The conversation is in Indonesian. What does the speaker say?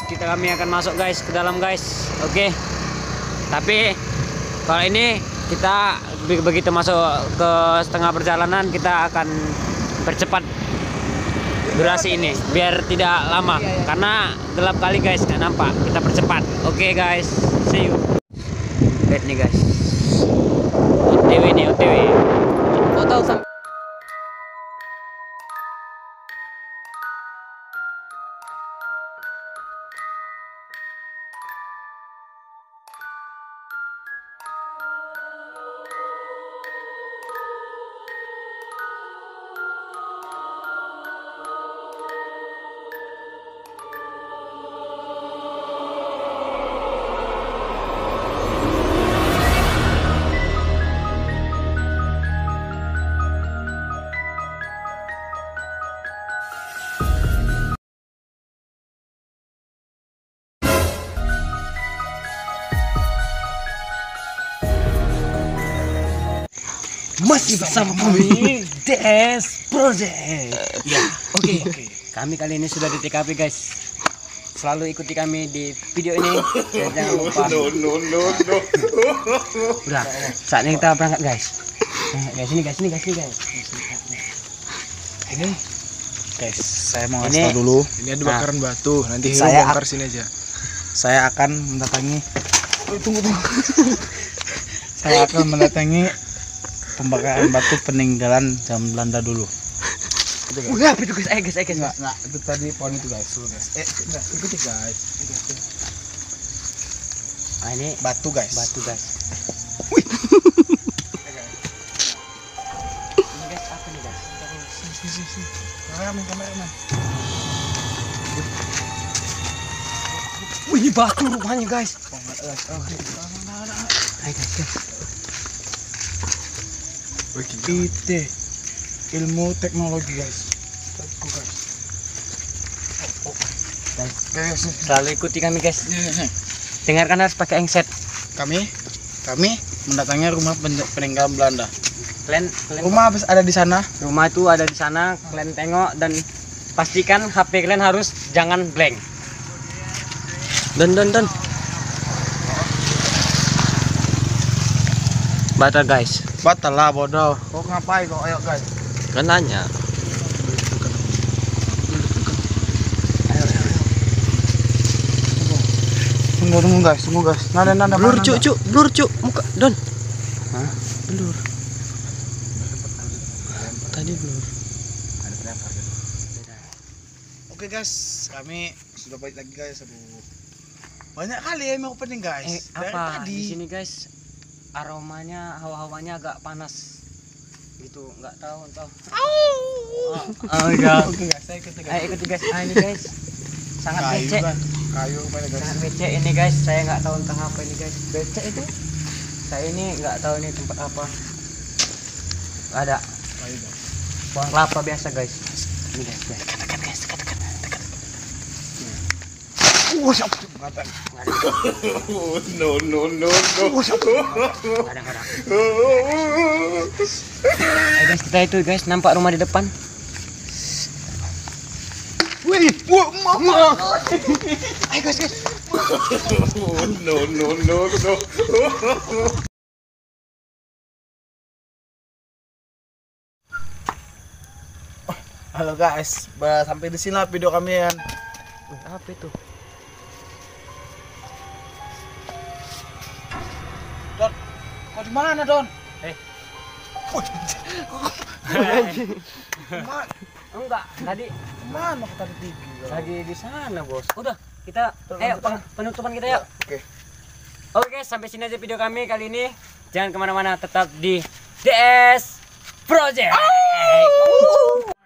kami akan masuk guys ke dalam guys. Oke. Tapi kalau ini kita begitu masuk ke setengah perjalanan kita akan percepat durasi ini biar tidak lama karena gelap kali guys, nggak nampak. Kita percepat. Oke guys, see you. Lihat nih guys. OTW nih, OTW. Kau tahu sampai masih bersama kami DS Project. Ya, oke. Kami kali ini sudah di TKP guys. Selalu ikuti kami di video ini dan jangan lupa. No. Udah, saatnya kita berangkat guys. Sini guys. Ini guys, saya mau ngasih tahu dulu. Ini ada bakaran batu. Nanti saya bongkar sini aja. Saya akan mendatangi. Tunggu. Saya akan mendatangi pembakaran batu peninggalan zaman Belanda dulu. Udah, itu guys. Ayo guys. Enggak, itu tadi pohon itu guys. Enggak, ikuti guys. Ini Batu guys. Wih. Ini guys, apa nih guys? Sini. Kameramen. Wih, ini batu rupanya guys. Ayo guys. Itu ilmu teknologi guys. Guys, selalu ikuti kami guys. Dengarkan harus pakai handset. Kami mendatangi rumah peninggalan Belanda. Kalian Rumah habis ada di sana. rumah itu ada di sana. Kalian tengok dan pastikan HP kalian harus jangan blank. Don. Batal guys. Batal lah bodoh. Kok ngapain kok? Ayo guys. Kan nanya. Tunggu guys. Nada. Blur cuk, muka Don. Hah? Blur. Tadi blur. Oke guys, kami sudah balik lagi guys. Aduh. Banyak kali ya mau opening guys. Dari Apa tadi. di sini guys? Aromanya, hawa-hawanya agak panas. Gitu, nggak tahu entah. Ya. Oke guys, saya ikuti guys. Ayo ikuti guys. Ini guys. Sangat becek. Kayu pada guys. Sangat becek ini guys. Saya nggak tahu entah apa ini guys. Becek itu. Saya ini nggak tahu ini tempat apa. Nggak ada. Kayu guys. Pohon kelapa biasa guys. Ini guys. Dekat. Siap. Mata. No. Kadang-kadang. Guys, kita itu guys nampak rumah di depan. Wih, mama. Ayo guys. No. Halo guys, sampai di sini lah video kami ya. Apa itu? Don, kau di mana Don? Enggak, tadi Mana kau tadi TV? lagi di sana bos. Udah, kita penutupan kita ya. Oke. Oke guys, sampai sini aja video kami kali ini. Jangan kemana-mana, tetap di DS Project.